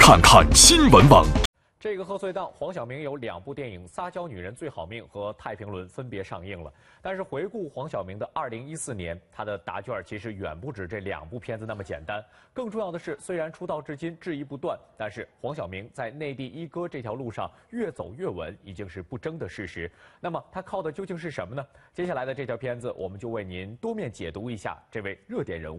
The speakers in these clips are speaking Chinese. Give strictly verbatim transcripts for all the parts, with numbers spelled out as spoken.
看看新闻网。 这个贺岁档，黄晓明有两部电影《撒娇女人最好命》和《太平轮》分别上映了。但是回顾黄晓明的二零一四年，他的答卷其实远不止这两部片子那么简单。更重要的是，虽然出道至今质疑不断，但是黄晓明在内地一哥这条路上越走越稳，已经是不争的事实。那么他靠的究竟是什么呢？接下来的这条片子，我们就为您多面解读一下这位热点人物。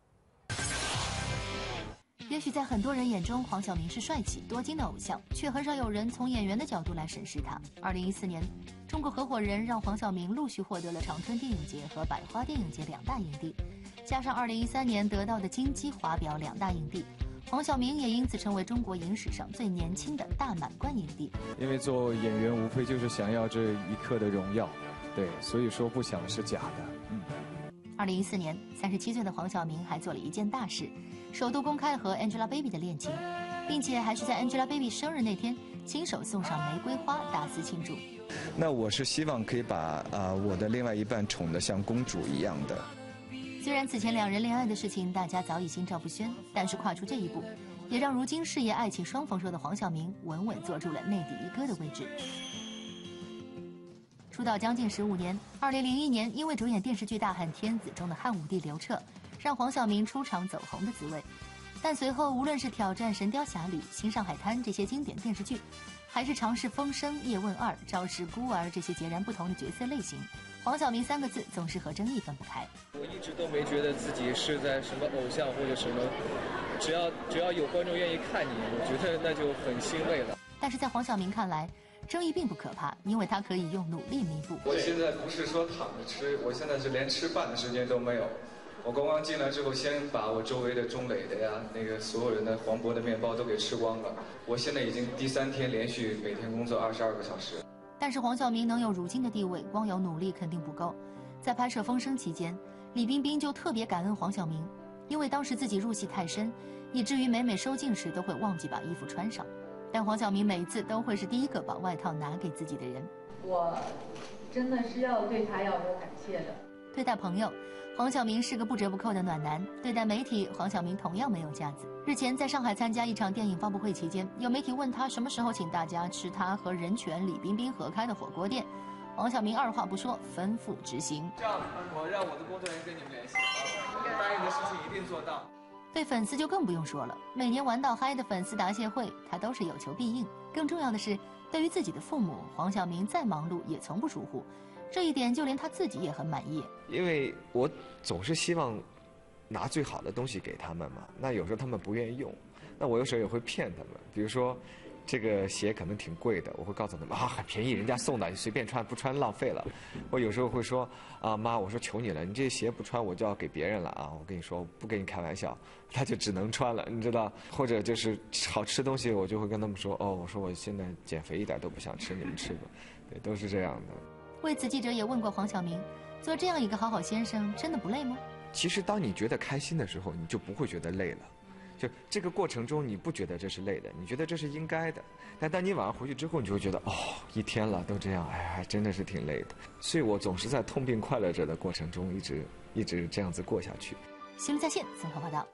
也许在很多人眼中，黄晓明是帅气多金的偶像，却很少有人从演员的角度来审视他。二零一四年，中国合伙人让黄晓明陆续获得了长春电影节和百花电影节两大影帝，加上二零一三年得到的金鸡华表两大影帝，黄晓明也因此成为中国影史上最年轻的大满贯影帝。 因为做演员无非就是想要这一刻的荣耀，对，所以说不想是假的。嗯。 二零一四年，三十七岁的黄晓明还做了一件大事。 首度公开了和 Angelababy 的恋情，并且还是在 Angelababy 生日那天亲手送上玫瑰花大肆庆祝。 那我是希望可以把啊、呃、我的另外一半宠得像公主一样的。 虽然此前两人恋爱的事情大家早已心照不宣，但是跨出这一步，也让如今事业爱情双丰收的黄晓明稳稳坐住了内地一哥的位置。出道将近十五年，二零零一年因为主演电视剧《大汉天子》中的汉武帝刘彻。 让黄晓明出场走红的滋味，但随后无论是挑战《神雕侠侣》《新上海滩》这些经典电视剧，还是尝试《风声》《叶问二》《赵氏孤儿》这些截然不同的角色类型，黄晓明三个字总是和争议分不开。 我一直都没觉得自己是在什么偶像或者什么，只要只要有观众愿意看你，我觉得那就很欣慰了。 但是在黄晓明看来，争议并不可怕，因为他可以用努力弥补。 我现在不是说躺着吃，我现在是连吃饭的时间都没有。 我刚刚进来之后，先把我周围的中磊的呀，那个所有人的黄渤的面包都给吃光了。我现在已经第三天连续每天工作二十二个小时。 但是黄晓明能有如今的地位，光有努力肯定不够。在拍摄《风声》期间，李冰冰就特别感恩黄晓明，因为当时自己入戏太深，以至于每每收镜时都会忘记把衣服穿上。但黄晓明每次都会是第一个把外套拿给自己的人。 我真的是要对他要有感谢的。 对待朋友。 黄晓明是个不折不扣的暖男，对待媒体，黄晓明同样没有架子。日前在上海参加一场电影发布会期间，有媒体问他什么时候请大家吃他和任泉、李冰冰合开的火锅店，黄晓明二话不说，吩咐执行。 这样，我让我的工作人员跟你们联系，答应的事情一定做到。 对粉丝就更不用说了，每年玩到嗨的粉丝答谢会，他都是有求必应。更重要的是，对于自己的父母，黄晓明再忙碌也从不疏忽。 这一点就连他自己也很满意， 因为我总是希望拿最好的东西给他们嘛。那有时候他们不愿意用，那我有时候也会骗他们。比如说，这个鞋可能挺贵的，我会告诉他们啊，很便宜，人家送的，你随便穿，不穿浪费了。我有时候会说啊，妈，我说求你了，你这鞋不穿我就要给别人了啊。我跟你说，不跟你开玩笑，他就只能穿了，你知道。或者就是好吃东西，我就会跟他们说，哦，我说我现在减肥一点都不想吃，你们吃吧。对，都是这样的。 为此，记者也问过黄晓明，做这样一个好好先生，真的不累吗？ 其实，当你觉得开心的时候，你就不会觉得累了。就这个过程中，你不觉得这是累的，你觉得这是应该的。但当你晚上回去之后，你就会觉得，哦，一天了都这样，哎，还真的是挺累的。所以我总是在痛并快乐着的过程中，一直一直这样子过下去。 新闻在线综合报道。